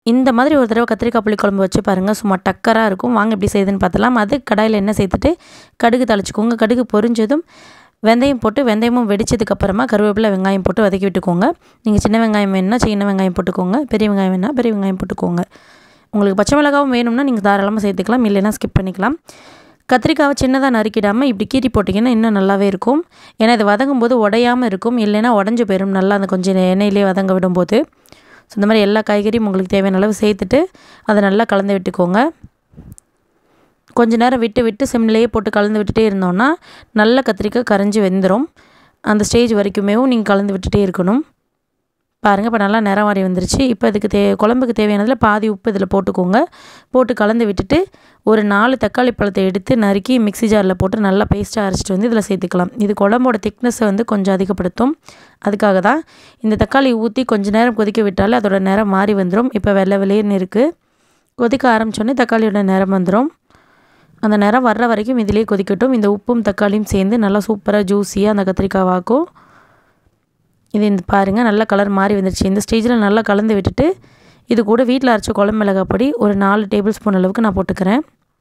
இந்த மாதிரி ஒரு தடவை கத்திரிக்காய் புளிக்குழம்பு வச்சு பாருங்கள், சும்மா டக்கராக இருக்கும். வாங்க எப்படி செய்யுதுன்னு பார்த்தலாம். அது கடாயில் எண்ணெய் சேர்த்துட்டு கடுகு தாளிச்சுக்கோங்க. கடுகு பொரிஞ்சதும் வெந்தயம் போட்டு, வெந்தயமும் வெடிச்சதுக்கப்புறமா கருவேப்பிலை, வெங்காயம் போட்டு வதக்கி விட்டுக்கோங்க. நீங்கள் சின்ன வெங்காயம் வேணும்னா சின்ன வெங்காயம் போட்டுக்கோங்க, பெரிய வெங்காயம் வேணும்னா பெரிய வெங்காயம் போட்டுக்கோங்க. உங்களுக்கு பச்சை மிளகாவும் வேணும்னா நீங்கள் தாராளமாக சேர்த்துக்கலாம், இல்லைன்னா ஸ்கிப் பண்ணிக்கலாம். கத்திரிக்காவை சின்னதாக நறுக்கிடாமல் இப்படி கீறி போட்டிங்கன்னா இன்னும் நல்லாவே இருக்கும். ஏன்னா இது வதங்கும் போது உடையாமல் இருக்கும், இல்லைன்னா உடஞ்சி போயிடும் நல்லா அந்த கொஞ்சம் எண்ணெயிலே வதங்க விடும்போது. ஸோ இந்த மாதிரி எல்லா காய்கறியும் உங்களுக்கு தேவையான அளவு சேர்த்துட்டு அதை நல்லா கலந்து விட்டுக்கோங்க. கொஞ்சம் நேரம் விட்டு சிம்லேயே போட்டு கலந்து விட்டுட்டே இருந்தோன்னா நல்ல கத்திரிக்காய் கரைஞ்சி வெந்துடும். அந்த ஸ்டேஜ் வரைக்குமே நீங்கள் கலந்து விட்டுட்டே இருக்கணும். பாருங்கள், இப்போ நல்லா நிறம் மாறி வந்துருச்சு. இப்போ இதுக்கு குழம்புக்கு தேவையானதில் பாதி உப்பு இதில் போட்டுக்கோங்க. போட்டு கலந்து விட்டுட்டு ஒரு 4 தக்காளி பழத்தை எடுத்து நறுக்கி மிக்ஸி ஜாரில் போட்டு நல்லா பேஸ்ட்டாக அரைச்சிட்டு வந்து இதில் சேர்த்துக்கலாம். இது குழம்போட திக்னஸை வந்து கொஞ்சம் அதிகப்படுத்தும். அதுக்காக தான் இந்த தக்காளி ஊற்றி கொஞ்சம் நேரம் கொதிக்க விட்டாலே அதோட நிறம் மாறி வந்துடும். இப்போ வெள்ளை வெளியேன்னு இருக்குது. கொதிக்க ஆரம்பித்தோடனே தக்காளியோட நிறம் வந்துடும். அந்த நிறம் வர்ற வரைக்கும் இதிலே கொதிக்கட்டும். இந்த உப்பும் தக்காளியும் சேர்ந்து நல்லா சூப்பராக ஜூஸியாக அந்த கத்திரிக்காய் ஆக்கும். இது இந்த பாருங்கள், நல்லா கலர் மாறி வந்துருச்சு. இந்த ஸ்டேஜில் நல்லா கலந்து விட்டுட்டு இது கூட வீட்டில் அரைச்ச குழம்பு மிளகாய் பொடி ஒரு 4 டேபிள் ஸ்பூன் அளவுக்கு நான் போட்டுக்கிறேன்.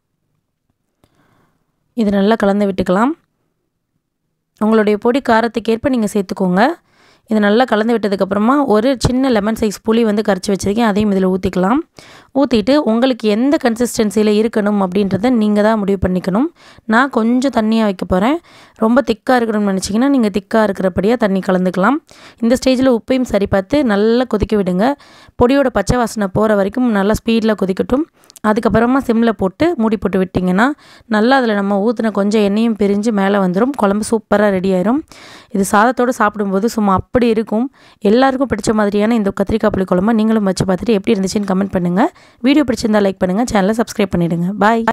இது நல்லா கலந்து விட்டுக்கலாம். உங்களுடைய பொடி காரத்துக்கேற்ப நீங்கள் சேர்த்துக்கோங்க. இது நல்லா கலந்து விட்டதுக்கப்புறமா ஒரு சின்ன லெமன் சைஸ் புளி வந்து கரைச்சி வச்சுருக்கேன், அதையும் இதில் ஊற்றிக்கலாம். ஊற்றிட்டு உங்களுக்கு எந்த கன்சிஸ்டன்சியில் இருக்கணும் அப்படின்றத நீங்கள் தான் முடிவு பண்ணிக்கணும். நான் கொஞ்சம் தண்ணியாக வைக்க போகிறேன். ரொம்ப திக்காக இருக்கணும்னு நினச்சிங்கன்னா நீங்கள் திக்காக இருக்கிறபடியாக தண்ணி கலந்துக்கலாம். இந்த ஸ்டேஜில் உப்பையும் சரி பார்த்து நல்லா கொதிக்க விடுங்க. பொடியோட பச்சை வாசனை போகிற வரைக்கும் நல்லா ஸ்பீடில் கொதிக்கட்டும். அதுக்கப்புறமா சிம்மில் போட்டு மூடி போட்டு விட்டிங்கன்னா நல்லா அதில் நம்ம ஊற்றின கொஞ்சம் எண்ணெயும் பிரிஞ்சு மேலே வந்துடும். குழம்பு சூப்பராக ரெடி ஆயிரும். இது சாதத்தோடு சாப்பிடும்போது சும்மா அப்படி இருக்கும். எல்லாருக்கும் பிடிச்ச மாதிரியான இந்த கத்திரிக்காய் புளி குழம்பு நீங்களும் வச்சு பார்த்துட்டு எப்படி இருந்துச்சுன்னு கமெண்ட் பண்ணுங்கள். வீடியோ பிடிச்சிருந்தா லைக் பண்ணுங்கள், சேனலை சப்ஸ்கிரைப் பண்ணிவிடுங்க. பாய்.